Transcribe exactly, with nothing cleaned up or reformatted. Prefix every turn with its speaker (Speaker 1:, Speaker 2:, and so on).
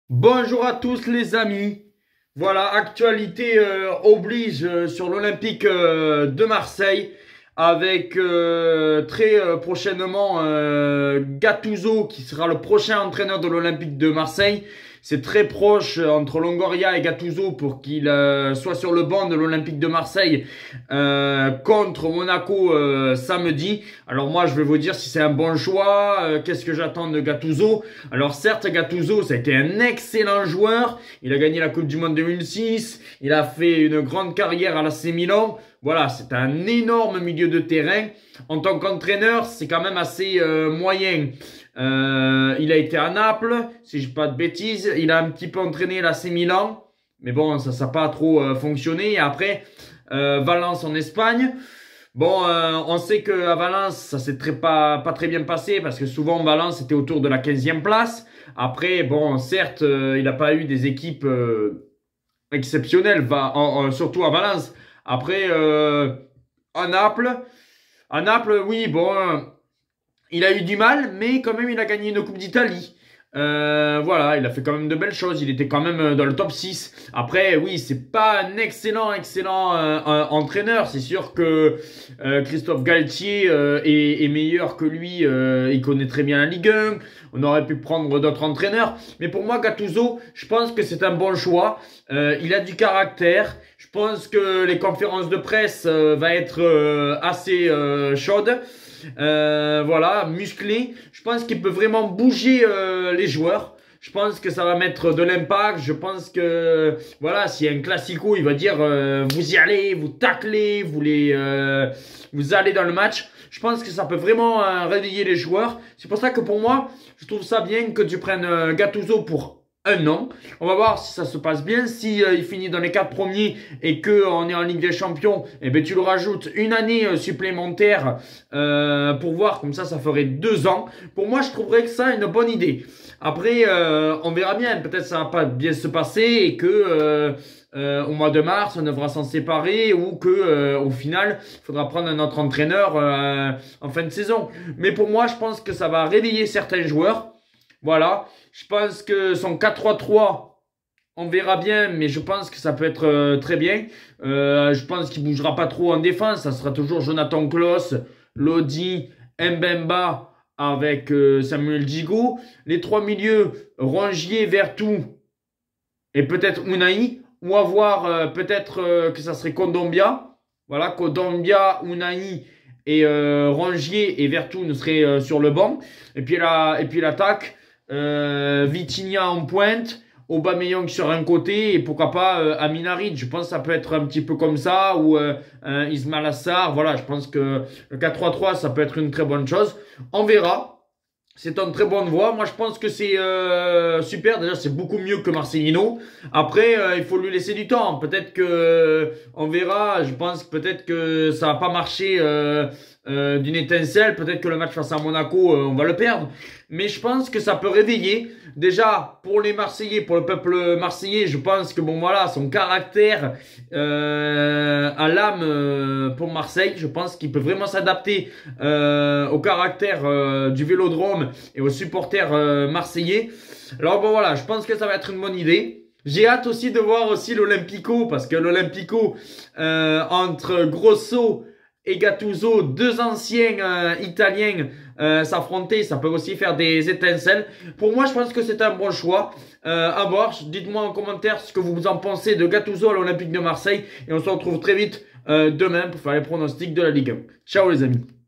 Speaker 1: Bonjour à tous les amis. Voilà, actualité euh, oblige euh, sur l'Olympique euh, de Marseille avec euh, très euh, prochainement euh, Gattuso qui sera le prochain entraîneur de l'Olympique de Marseille. C'est très proche euh, entre Longoria et Gattuso pour qu'il euh, soit sur le banc de l'Olympique de Marseille euh, contre Monaco euh, samedi. Alors moi je vais vous dire si c'est un bon choix, euh, qu'est-ce que j'attends de Gattuso. Alors certes Gattuso ça a été un excellent joueur, il a gagné la Coupe du Monde deux mille six, il a fait une grande carrière à l'A C Milan. Voilà, c'est un énorme milieu de terrain. En tant qu'entraîneur, c'est quand même assez euh, moyen. Euh, il a été à Naples, si je dis pas de bêtises. Il a un petit peu entraîné l'A C Milan. Mais bon, ça n'a pas trop euh, fonctionné. Et après, euh, Valence en Espagne. Bon, euh, on sait qu'à Valence, ça s'est très pas, pas très bien passé. Parce que souvent, Valence était autour de la quinzième place. Après, bon, certes, euh, il n'a pas eu des équipes euh, exceptionnelles. Va, en, en, surtout à Valence. Après, euh, à Naples, à Naples, oui, bon, euh, il a eu du mal, mais quand même, il a gagné une Coupe d'Italie. Euh, voilà, il a fait quand même de belles choses. Il était quand même dans le top six. Après, oui, c'est pas un excellent, excellent euh, euh, entraîneur. C'est sûr que euh, Christophe Galtier euh, est, est meilleur que lui. Euh, il connaît très bien la Ligue un. On aurait pu prendre d'autres entraîneurs. Mais pour moi, Gattuso, je pense que c'est un bon choix. Euh, il a du caractère. Je pense que les conférences de presse euh, vont être euh, assez euh, chaudes. Euh, voilà, musclé. Je pense qu'il peut vraiment bouger euh, les joueurs. Je pense que ça va mettre de l'impact. Je pense que, voilà, s'il y a un classico, il va dire euh, vous y allez, vous taclez, vous, les, euh, vous allez dans le match. Je pense que ça peut vraiment euh, réveiller les joueurs. C'est pour ça que pour moi, je trouve ça bien que tu prennes euh, Gattuso pour un an. On va voir si ça se passe bien. Si euh, il finit dans les quatre premiers et que on est en Ligue des Champions, eh ben tu le rajoutes une année euh, supplémentaire euh, pour voir. Comme ça, ça ferait deux ans. Pour moi, je trouverais que ça une bonne idée. Après, euh, on verra bien. Peut-être ça va pas bien se passer et que euh, euh, au mois de mars, on devra s'en séparer ou que euh, au final, il faudra prendre un autre entraîneur euh, en fin de saison. Mais pour moi, je pense que ça va réveiller certains joueurs. Voilà, je pense que son quatre trois trois, on verra bien, mais je pense que ça peut être euh, très bien. Euh, je pense qu'il bougera pas trop en défense, ça sera toujours Jonathan Klaus, Lodi, Mbemba avec euh, Samuel Djigo. Les trois milieux, Rongier, Vertou et peut-être Unai, ou avoir euh, peut-être euh, que ça serait Kondogbia. Voilà, Kondogbia, Unai et euh, Rongier et Vertou ne seraient euh, sur le banc. Et puis la, et puis l'attaque. Euh, Vitinha en pointe, Aubameyang sur un côté et pourquoi pas euh, Amin Harit. Je pense que ça peut être un petit peu comme ça ou euh, euh, Ismail Assar. Voilà, je pense que le quatre trois trois ça peut être une très bonne chose. On verra. C'est une très bonne voie. Moi, je pense que c'est euh, super. Déjà, c'est beaucoup mieux que Marcelino. Après, euh, il faut lui laisser du temps. Peut-être que on verra. Je pense que peut-être que ça va pas marcher euh, euh, d'une étincelle. Peut-être que le match face à Monaco, euh, on va le perdre. Mais je pense que ça peut réveiller. Déjà, pour les Marseillais, pour le peuple marseillais, je pense que bon voilà, son caractère euh, a l'âme euh, pour Marseille. Je pense qu'il peut vraiment s'adapter euh, au caractère euh, du Vélodrome et aux supporters euh, marseillais. Alors bon voilà, je pense que ça va être une bonne idée. J'ai hâte aussi de voir aussi l'Olympico parce que l'Olympico euh, entre Grosso et Gattuso, deux anciens euh, Italiens euh, s'affronter, ça peut aussi faire des étincelles. Pour moi, je pense que c'est un bon choix. Euh, à voir, dites-moi en commentaire ce que vous en pensez de Gattuso à l'Olympique de Marseille et on se retrouve très vite euh, demain pour faire les pronostics de la Ligue un. Ciao les amis.